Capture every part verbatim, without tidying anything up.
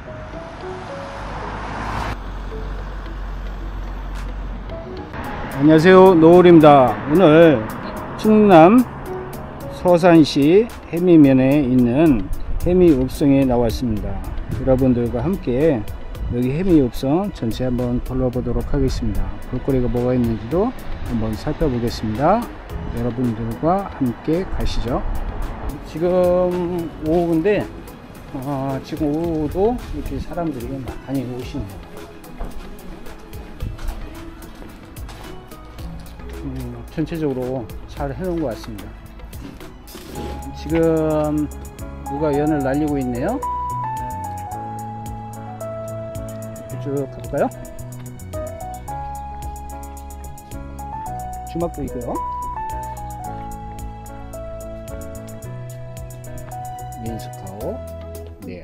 안녕하세요, 노을입니다. 오늘 충남 서산시 해미면에 있는 해미읍성에 나왔습니다. 여러분들과 함께 여기 해미읍성 전체 한번 둘러보도록 하겠습니다. 볼거리가 뭐가 있는지도 한번 살펴보겠습니다. 여러분들과 함께 가시죠. 지금 오후인데 어, 지금 오후도 이렇게 사람들이 많이 오시네요. 음, 전체적으로 잘 해놓은 것 같습니다. 지금 누가 연을 날리고 있네요. 쭉 가볼까요? 주막도 있고요. 민스카오 네야.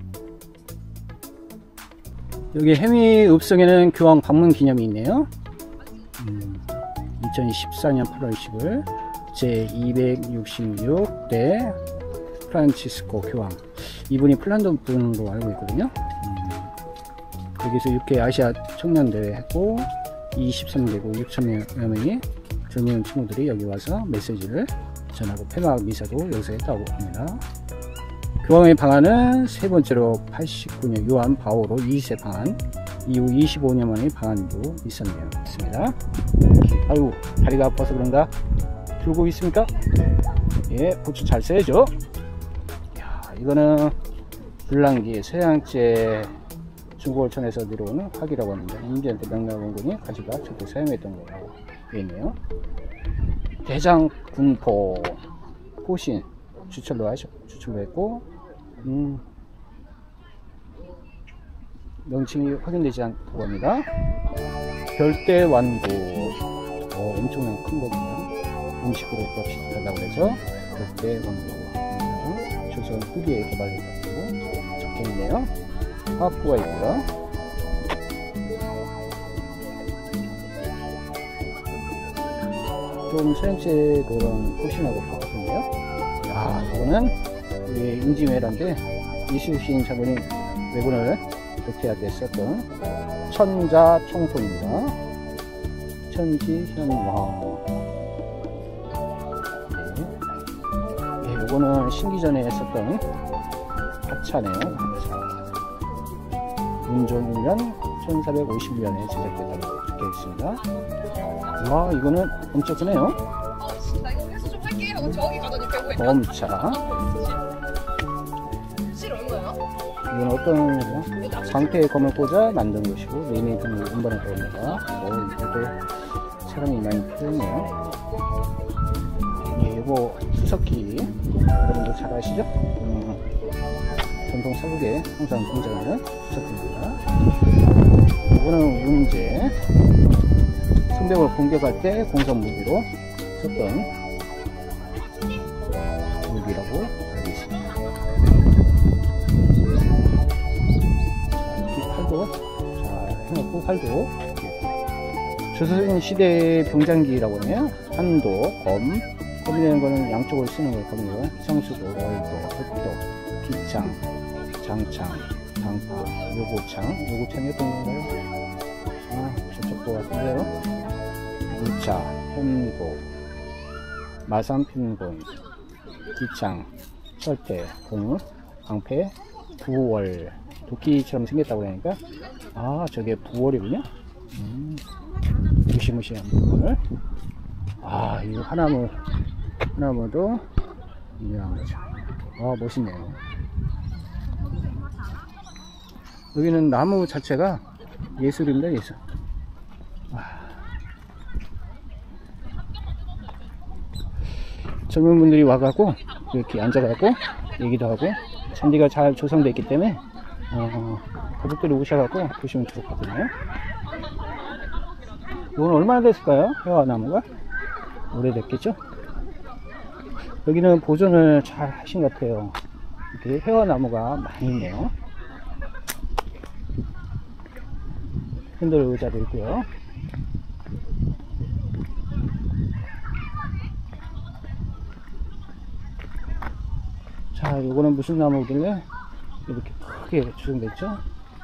여기 해미읍성에는 교황 방문 기념이 있네요. 음, 이천십사 년 팔월 십일 제 이백육십육 대 프란치스코 교황, 이분이 핀란드 분으로 알고 있거든요. 음, 여기서 육 회 아시아 청년대회 했고 이십삼 개국 육천 여 명의 젊은 친구들이 여기 와서 메시지를 전하고 폐막 미사도 여기서 했다고 합니다. 교황의 방한은 세 번째로 팔십구 년 요한 바오로 이 세 방한 이후 이십오 년 만의 방한도 있었네요. 있습니다. 아이고, 다리가 아파서 그런가? 들고 있습니까? 예, 부츠 잘 써야죠. 이야, 이거는 불랑기 서양제 중국어천에서 내려오는 화기라고 합니다. 임진한테 명나원군이 가지가 적극 사용했던 거라고 되어 있네요. 대장군포 포신 주철로 하셨, 주철로 했고, 음, 명칭이 확인되지 않다고 합니다. 별대완구, 어, 엄청난 큰 거군요. 음식으로 비슷하다고 해서 별대완구, 조선 후기에 개발했다고 적혀있네요. 화학부가 있고요. 좀 서양제 그런 포신하고 바꿨네요. 야, 이거는 우리 임진왜란때 이순신 장군이 왜군을 교태할 때 썼던 천자총소입니다. 천지현왕. 네. 네, 이거는 신기전에 썼던 화차네요. 문종 일 년 천사백오십일 년에 제작됐다고 적혀 있습니다. 와, 이거는 엄청 크네요. 아, 나 이거 회수 좀 할게 하고 저기 가더니 배고파. 검차. 실 얼마야? 이건 어떤 거죠? 상태의 검을 꽂아 만든 것이고 네이밍 등을 운반했다고 합니다. 어, 이것도 사람이 많이 필요해요. 예, 이거 수석기 여러분들 잘 아시죠? 음, 전통 사극에 항상 등장하는 수석기입니다. 이거는 문제, 성벽을 공격할 때 공성 무기로 썼던 무기라고 알고 있습니다. 이 팔도 잘 해놓고, 활도 조선시대 병장기라고 하네요. 한도, 검, 검이라는 거는 양쪽을 쓰는 걸 검이고요. 성수도, 월도, 흑도, 기창, 장창, 장파, 요고창, 요고창이 어떤 건가요? 아, 저쪽 거 같은데요. 물차, 현고, 마산핀곤, 기창, 철대, 공, 방패, 부월. 도끼처럼 생겼다고 하니까, 아, 저게 부월이군요. 음, 무시무시한 부월. 아, 이거 하나무, 하나무도 유명한 거죠. 아, 멋있네요. 여기는 나무 자체가 예술입니다, 예술. 아. 젊은 분들이 와가고 이렇게 앉아가고 얘기도 하고, 잔디가 잘 조성되어 있기 때문에 어, 가족들이 오셔가고 보시면 좋을 것 같거든요. 이건 얼마나 됐을까요? 회화나무가 오래됐겠죠? 여기는 보존을 잘 하신 것 같아요. 이렇게 회화나무가 많이 있네요. 핸들 의자도 있고요. 자, 요거는 무슨 나무길래 이렇게 크게 조성됐죠.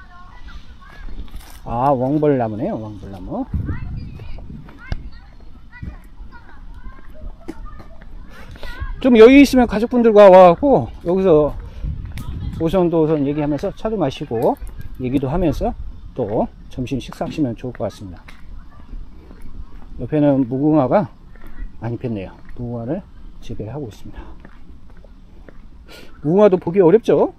아, 왕벌나무네요. 왕벌나무. 좀 여유 있으면 가족분들과 와갖고 여기서 오선도선 얘기하면서 차도 마시고 얘기도 하면서 또 점심 식사하시면 좋을 것 같습니다. 옆에는 무궁화가 많이 폈네요. 무궁화를 재배하고 있습니다. 무궁화도 보기 어렵죠?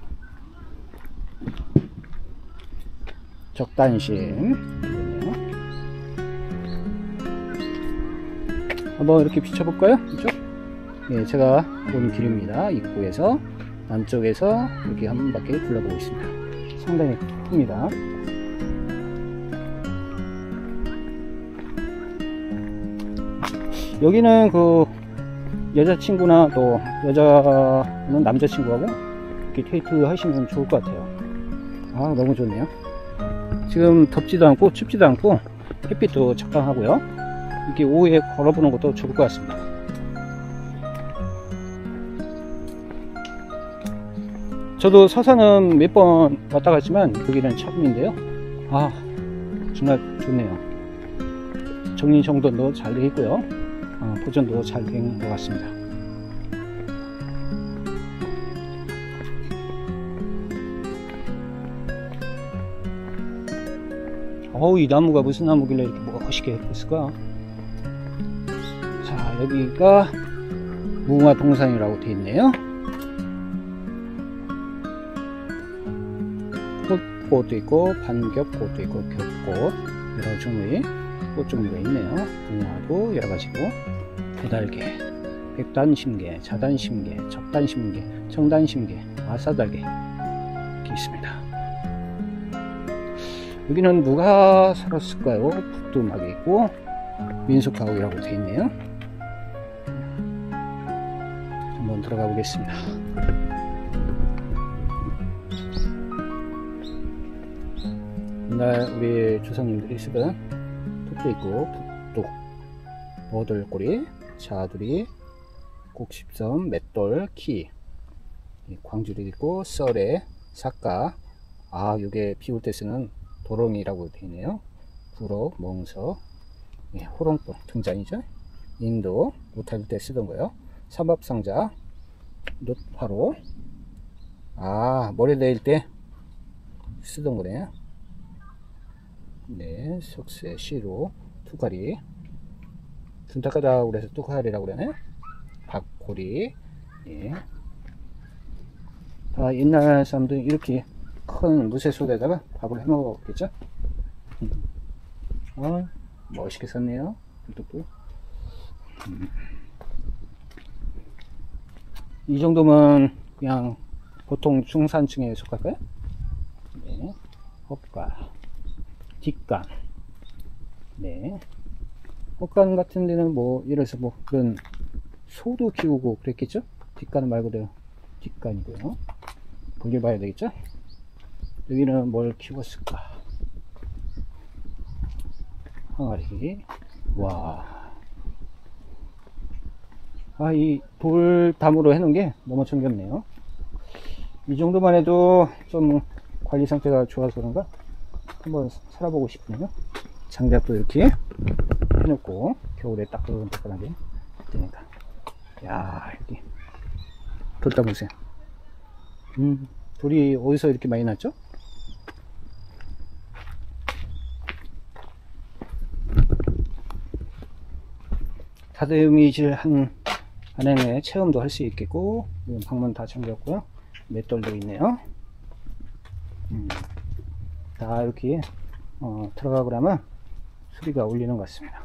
적단심. 한번 이렇게 비춰볼까요? 이쪽? 네, 제가 온 길입니다. 입구에서 남쪽에서 이렇게 한 바퀴 둘러보고 있습니다. 상당히 큽니다. 여기는 그 여자친구나 또 여자는 남자친구하고 이렇게 데이트 하시면 좋을 것 같아요. 아, 너무 좋네요. 지금 덥지도 않고 춥지도 않고 햇빛도 적당하고요. 이렇게 오후에 걸어보는 것도 좋을 것 같습니다. 저도 서산은 몇 번 왔다 갔지만 여기는 처음인데요. 아, 정말 좋네요. 정리정돈도 잘 되어 있고요. 어, 보존도 잘 된 것 같습니다. 어우, 이 나무가 무슨 나무길래 이렇게 멋있게 했을까? 자, 여기가 무궁화 동산이라고 되어 있네요. 꽃도 있고 반겹꽃도 있고 겹꽃 여러 종류의 꽃 종류가 있네요. 무궁화도 여러 가지고 도달개, 백단심개, 자단심개, 적단심개, 청단심개, 아사달개 이렇게 있습니다. 여기는 누가 살았을까요? 북두막이 있고 민속가옥이라고 되어 있네요. 한번 들어가 보겠습니다. 옛날 우리 조상님들이 쓰던 톱도 있고 북독, 버들꼬리, 자두리, 곡십섬, 맷돌, 키, 광주리 있고 썰에, 삭가. 아, 요게 비 올 때 쓰는 도롱이라고 되어 있네요. 구록, 멍석, 예, 호롱불 등잔이죠. 인도 못할 때 쓰던 거요. 삼밥상자, 놋화로. 아, 머리 내릴 때 쓰던 거네요. 네, 석쇠, 시로, 투가리, 둔탁하다고 그래서 뚜가리라고 그러네. 박고리. 예. 다 옛날 사람들은 이렇게 큰 무쇠솥에다가 밥을 해 먹었겠죠. 음. 어, 멋있게 썼네요. 또. 음. 이 정도면 그냥 보통 중산층에 속할까요? 네. 헛가, 뒷간. 네. 헛간 같은 데는 뭐, 예를 들어서 뭐, 그런 소도 키우고 그랬겠죠? 뒷간은 말 그대로 뒷간이고요. 볼일 봐야 되겠죠? 여기는 뭘 키웠을까? 항아리. 와. 아, 이 돌담으로 해놓은 게 너무 정겹네요. 이 정도만 해도 좀 관리 상태가 좋아서 그런가? 한번 살아보고 싶네요. 장작도 이렇게 해놓고 겨울에 따끈따끈하게 되니까. 야, 여기 돌담 보세요. 음, 돌이 어디서 이렇게 많이 났죠? 다듬이질 한 안에 체험도 할 수 있겠고, 방문 다 잠겼고요. 맷돌도 있네요. 음, 다 이렇게 어, 들어가고 나면 소리가 울리는 것 같습니다.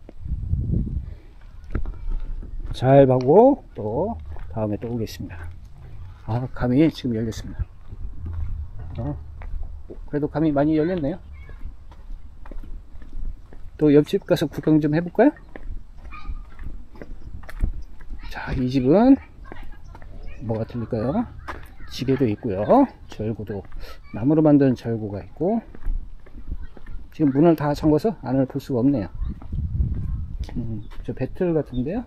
잘 보고 또 다음에 또 오겠습니다. 아, 감이 지금 열렸습니다. 어, 그래도 감이 많이 열렸네요. 또 옆집 가서 구경 좀 해볼까요? 자, 이 집은 뭐가 틀릴까요? 지게도 있고요. 절구도, 나무로 만든 절구가 있고, 지금 문을 다 잠궈서 안을 볼 수가 없네요. 음, 저 배틀 같은데요.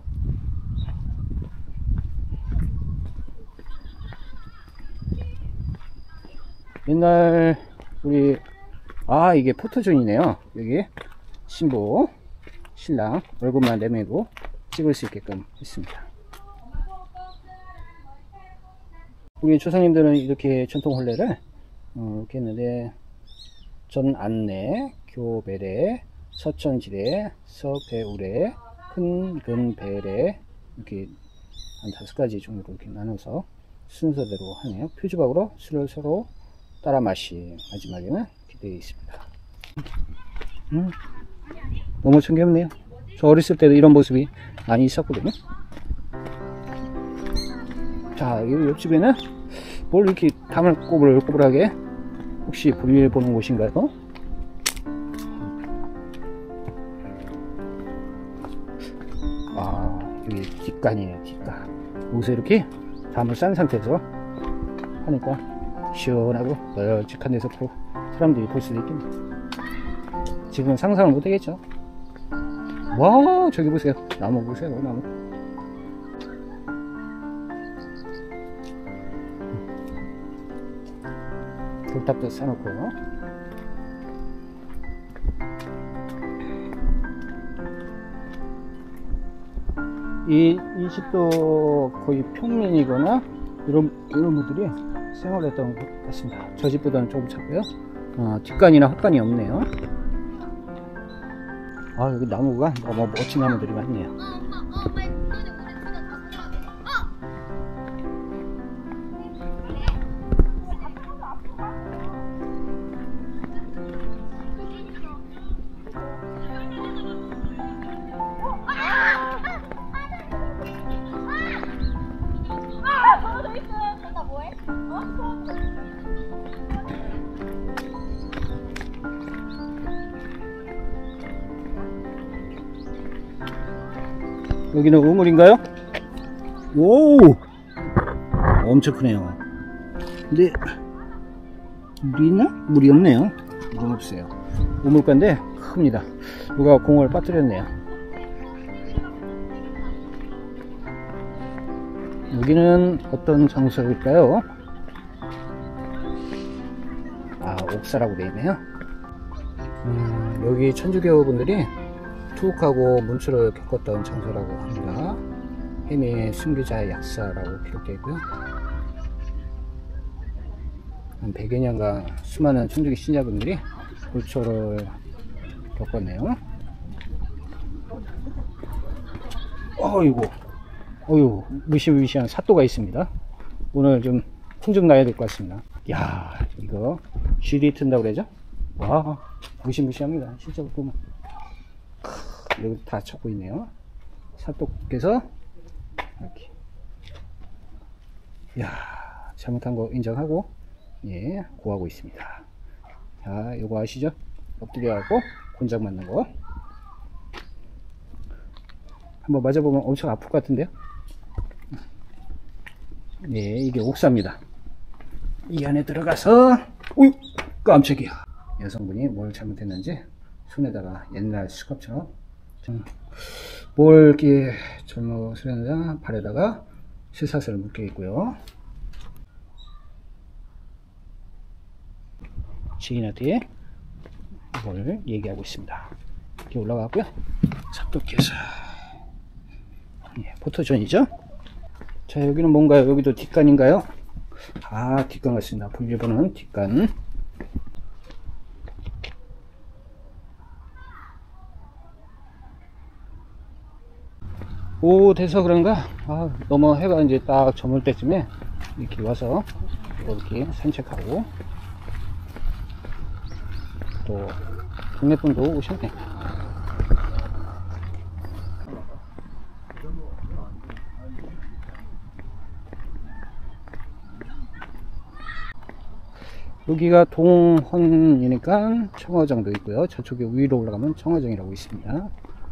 옛날 우리 아 이게 포토존이네요. 여기 신부 신랑 얼굴만 내밀고 찍을 수 있게끔 했습니다. 우리 조상님들은 이렇게 전통 혼례를 어, 이렇게 했는데 전 안내, 교배례, 서천지례, 서배우례, 큰근배례 이렇게 한 다섯 가지 정도로 이렇게 나눠서 순서대로 하네요. 표주박으로 술을 서로 따라 마시 마지막에는 이렇게 되어 있습니다. 음, 너무 정겹네요. 저 어렸을 때도 이런 모습이 많이 있었거든요. 자, 이 옆집에는 뭘 이렇게 담을 꼬불꼬불하게 혹시 볼일 보는 곳인가요? 아, 여기 뒷간이에요. 뒷간. 여기서 이렇게 담을 싼 상태에서 하니까 시원하고 널찍한 데서 또 사람들이 볼 수도 있겠네요. 지금 상상을 못 하겠죠? 와, 저기 보세요. 나무 보세요. 나무. 돌탑도 쌓아놓고. 이, 이 집도 거의 평민이거나 이런, 이런 분들이 생활했던 것 같습니다. 저 집보다는 조금 작고요. 어, 뒷간이나 헛간이 없네요. 아, 여기 나무가 너무 멋진 나무들이 많네요. 여기는 우물인가요? 오! 엄청 크네요. 근데 물이 있나? 물이 없네요. 물은 없어요. 우물가인데 큽니다. 누가 공을 빠뜨렸네요. 여기는 어떤 장소일까요? 아, 옥사라고 되어있네요. 음, 여기 천주교 분들이 투옥하고 문초를 겪었던 장소라고 합니다. 해미의 순교자의 약사라고 기록되어 있고요. 한 백여 년간 수많은 천주교 신자분들이 문초를 겪었네요. 어이구, 어휴, 무시무시한 사또가 있습니다. 오늘 좀 혼 좀 나야 될 것 같습니다. 야, 이거 쥐리 튼다고 그러죠? 와, 무시무시합니다. 실제로 보면. 여기 다 찾고 있네요. 사또께서 이렇게, 야, 잘못한 거 인정하고 예, 고하고 있습니다. 자, 요거 아시죠? 엎드려갖고 곤장 맞는 거. 한번 맞아보면 엄청 아플 것 같은데요? 예, 이게 옥사입니다. 이 안에 들어가서, 오유, 깜짝이야. 여성분이 뭘 잘못했는지 손에다가 옛날 수갑처럼 뭘 이렇게 잘못했는지 발에다가 쇠사슬을 묶여 있고요. 지인한테 이걸 얘기하고 있습니다. 이렇게 올라가고요. 사또께서 예, 포토존이죠. 자, 여기는 뭔가요? 여기도 뒷간인가요? 아, 뒷간 같습니다. 볼일보는 뒷간. 오, 돼서 그런가? 아, 너무 해가 이제 딱 저물 때쯤에 이렇게 와서 이렇게 산책하고 또 동네 분도 오셨네. 여기가 동헌이니까 청어정도 있고요. 저쪽에 위로 올라가면 청어정이라고 있습니다.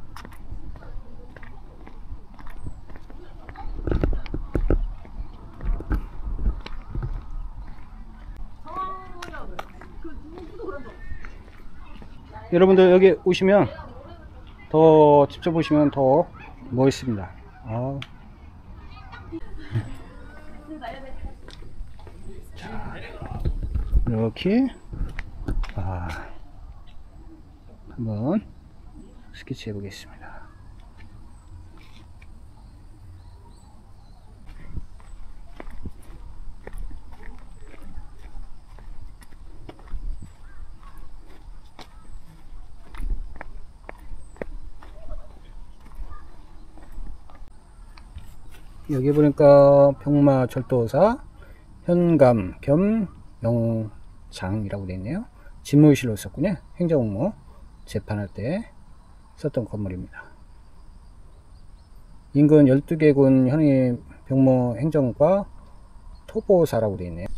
여러분들 여기 오시면 더 직접 보시면 더 멋있습니다. 아. 자, 이렇게 아, 한번 스케치 해 보겠습니다. 여기 보니까 병마철도사 현감 겸 영장이라고 되어 있네요. 집무실로 썼군요. 행정업무 재판할 때 썼던 건물입니다. 인근 열두 개군 현의 병무 행정과 토보사라고 되어 있네요.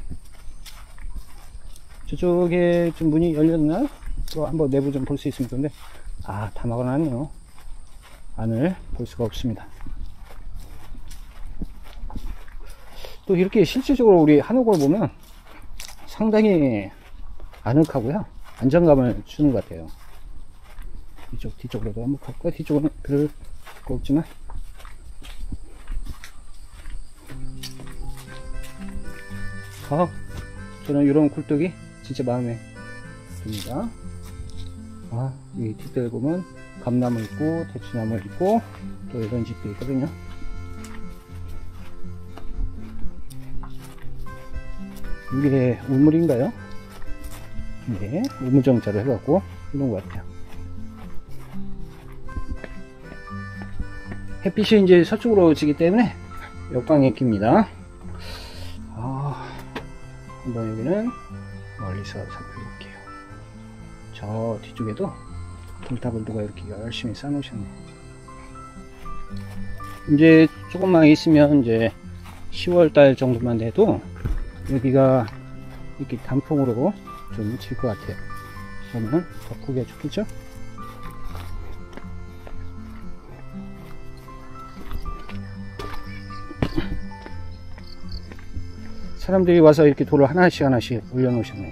저쪽에 좀 문이 열렸나? 또 한번 내부 좀 볼 수 있으면 좋은데, 아, 다 막아놨네요. 안을 볼 수가 없습니다. 또 이렇게 실질적으로 우리 한옥을 보면 상당히 아늑하고요, 안정감을 주는 것 같아요. 이쪽 뒤쪽으로도 한번 갈까? 뒤쪽은 별 거 없지만, 아, 저는 이런 굴뚝이 진짜 마음에 듭니다. 아, 이 뒷뜰 보면 감나무 있고 대추나무 있고 또 이런 집도 있거든요. 이게 우물인가요? 네, 우물정자로 해갖고 이런 것 같아요. 햇빛이 이제 서쪽으로 지기 때문에 역광이 낍니다. 아, 한번 여기는 멀리서 살펴볼게요. 저 뒤쪽에도 돌탑을 누가 이렇게 열심히 쌓아놓으셨네요. 이제 조금만 있으면 이제 시월달 정도만 돼도 여기가 이렇게 단풍으로 좀 질 것 같아요. 그러면 더 보기가 좋겠죠? 사람들이 와서 이렇게 돌을 하나씩 하나씩 올려놓으셨네요.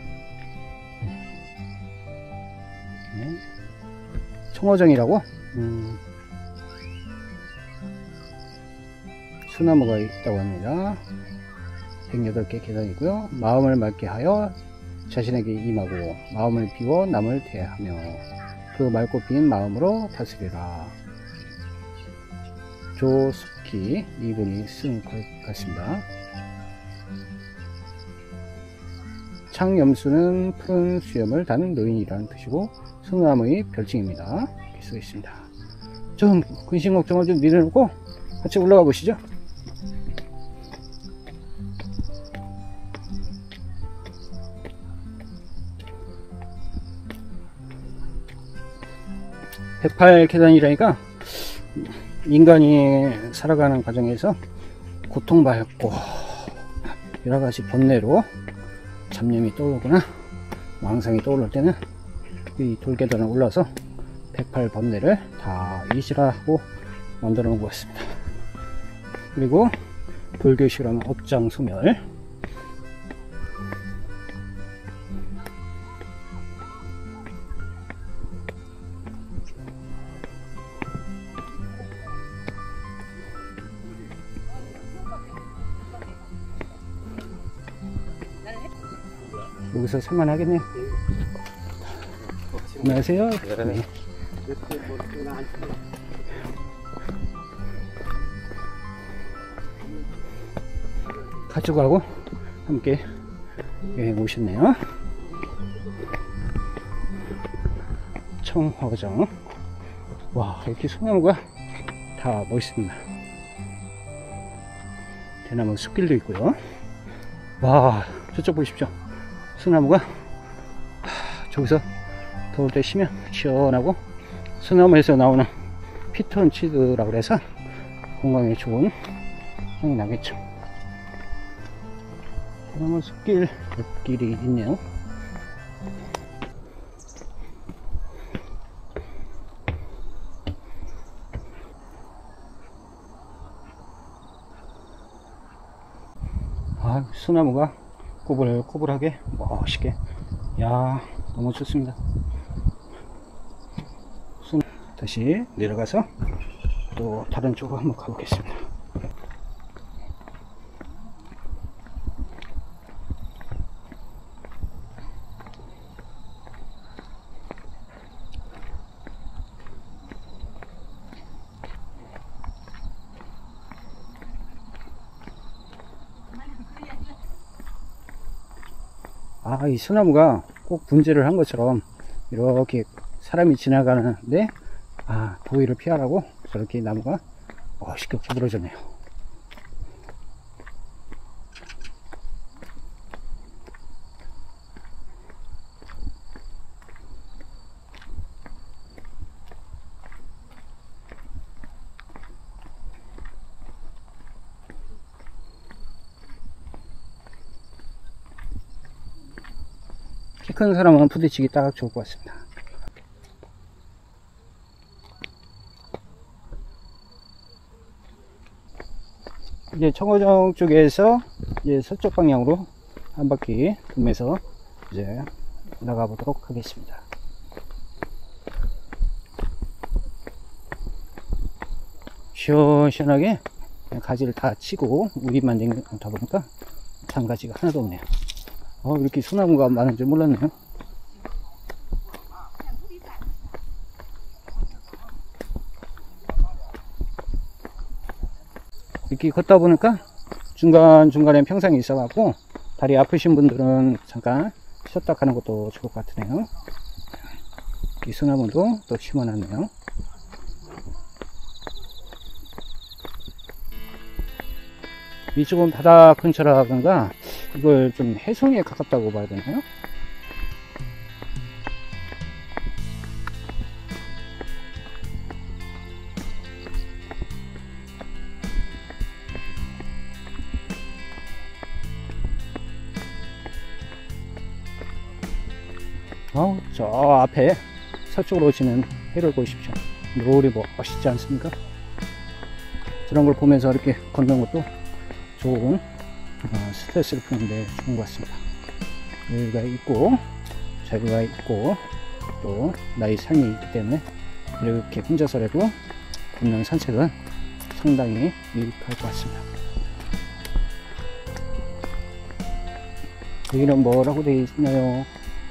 네. 청어정이라고 음. 소나무가 있다고 합니다. 백여덟 개 계단이고요. 마음을 맑게 하여 자신에게 임하고 마음을 비워 남을 대하며 그 맑고 빈 마음으로 다스리라. 조숙희 이분이 쓴 것 같습니다. 창염수는 푸른 수염을 다는 노인이라는 뜻이고 소나무의 별칭입니다. 이렇게 쓰고 있습니다. 좀 근심 걱정을 좀 내려놓고 같이 올라가 보시죠. 백팔 계단이라니까 인간이 살아가는 과정에서 고통받고 여러가지 번뇌로 잡념이 떠오르거나 망상이 떠오를 때는 이 돌계단을 올라서 백팔 번뇌를 다 이지라고 만들어 놓은 것 같습니다. 그리고 불교식으로 하면 업장소멸, 여기서 살만하겠네요. 안녕하세요. 네. 가족하고 함께 여행 오셨네요. 청화정. 와, 이렇게 소나무가 다 멋있습니다. 대나무 숲길도 있고요. 와, 저쪽 보십시오. 소나무가 하, 저기서 더울 때 쉬면 시원하고 소나무에서 나오는 피톤치드라고 해서 건강에 좋은 향이 나겠죠. 대나무 숲길, 옆길이 있네요. 아, 소나무가 꼬불꼬불하게 멋있게, 야, 너무 좋습니다. 다시 내려가서 또 다른 쪽으로 한번 가보겠습니다. 아, 이 소나무가 꼭 분재를 한 것처럼 이렇게 사람이 지나가는데 아, 더위를 피하라고 저렇게 나무가 멋있게 구부러졌네요. 키 큰 사람은 부딪히기 딱 좋을 것 같습니다. 이제 청어정 쪽에서 이제 서쪽 방향으로 한 바퀴 돌면서 이제 나가 보도록 하겠습니다. 시원시원하게 가지를 다 치고 우리만 댕기다 보니까 장가지가 하나도 없네요. 어, 이렇게 소나무가 많은 줄 몰랐네요. 이렇게 걷다 보니까 중간중간에 평상이 있어 갖고 다리 아프신 분들은 잠깐 쉬었다 가는 것도 좋을 것 같으네요. 이 소나무도 또 심어놨네요. 이쪽은 바다 근처라 그런가 이걸 좀 해송에 가깝다고 봐야 되나요? 어, 저 앞에 서쪽으로 오시는 해를 보십시오. 노을이 뭐 멋있지 않습니까? 저런 걸 보면서 이렇게 걷는 것도 좋은 어, 스트레스를 푸는데 좋은 것 같습니다. 여유가 있고 자유가 있고 또 나의 삶이 있기 때문에 이렇게 혼자서라도 걷는 산책은 상당히 유익할 것 같습니다. 여기는 뭐라고 되어 있나요?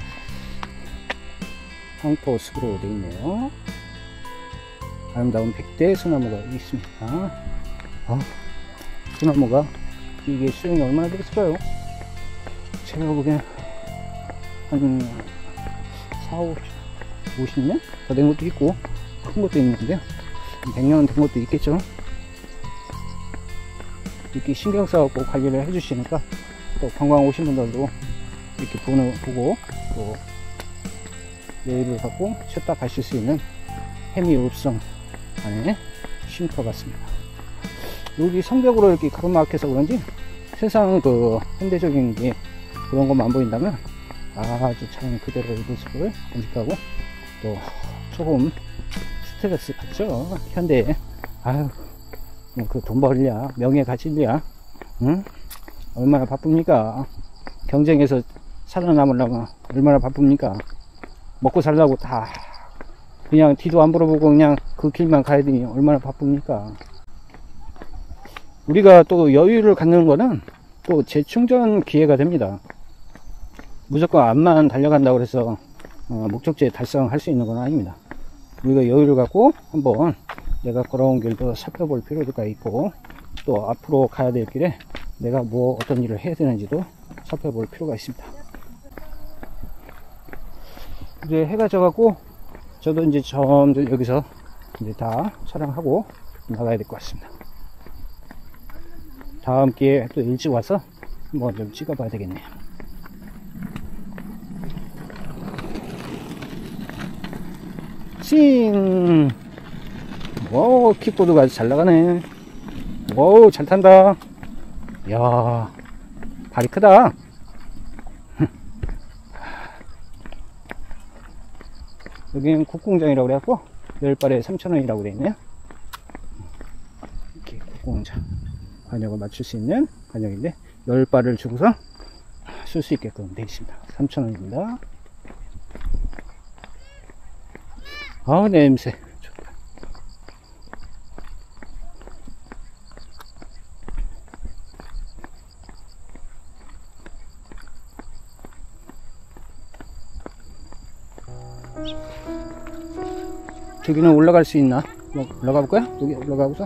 황토숲으로 되어 있네요. 아름다운 백대 소나무가 있습니다. 아, 소나무가 이게 수령이 얼마나 되겠을까요? 제가 보기엔 한 사, 오십 년? 더 된 것도 있고 큰 것도 있는데요. 백 년은 된 것도 있겠죠. 이렇게 신경 써갖고 관리를 해주시니까 또 관광 오신 분들도 이렇게 보고 또 여유를 갖고 쉬었다 가실 수 있는 해미읍성 안에 쉼터 같습니다. 여기 성벽으로 이렇게 가로막혀서 그런지 세상 그 현대적인 게 그런 것만 안 보인다면 아주 참 그대로의 모습을 간직하고 또 조금 스트레스 받죠. 현대에 아유 그 돈 벌랴 명예 가질랴 응? 얼마나 바쁩니까? 경쟁에서 살아남으려면 얼마나 바쁩니까? 먹고 살려고 다 그냥 뒤도 안 물어보고 그냥 그 길만 가야 되니 얼마나 바쁩니까? 우리가 또 여유를 갖는 거는 또 재충전 기회가 됩니다. 무조건 앞만 달려간다고 해서 어, 목적지에 달성할 수 있는 건 아닙니다. 우리가 여유를 갖고 한번 내가 걸어온 길도 살펴볼 필요가 있고 또 앞으로 가야 될 길에 내가 뭐 어떤 일을 해야 되는지도 살펴볼 필요가 있습니다. 이제 해가 져갖고 저도 이제 점점 여기서 이제 다 촬영하고 나가야 될 것 같습니다. 다음 기회에 또 일찍 와서 한번 좀 찍어봐야 되겠네요. 싱! 와우, 킥보드가 아주 잘 나가네. 와우, 잘 탄다. 이야, 발이 크다. 여기는 국공장이라고 그래갖고 열 발에 삼천 원이라고 되어있네요. 이렇게 국공장 관역을 맞출 수 있는 관역인데 열 발을 주고서 쓸 수 있게끔 되어 있습니다. 삼천 원입니다. 아우 냄새 좋다. 저기는 올라갈 수 있나? 올라가 볼까요? 여기 올라가고서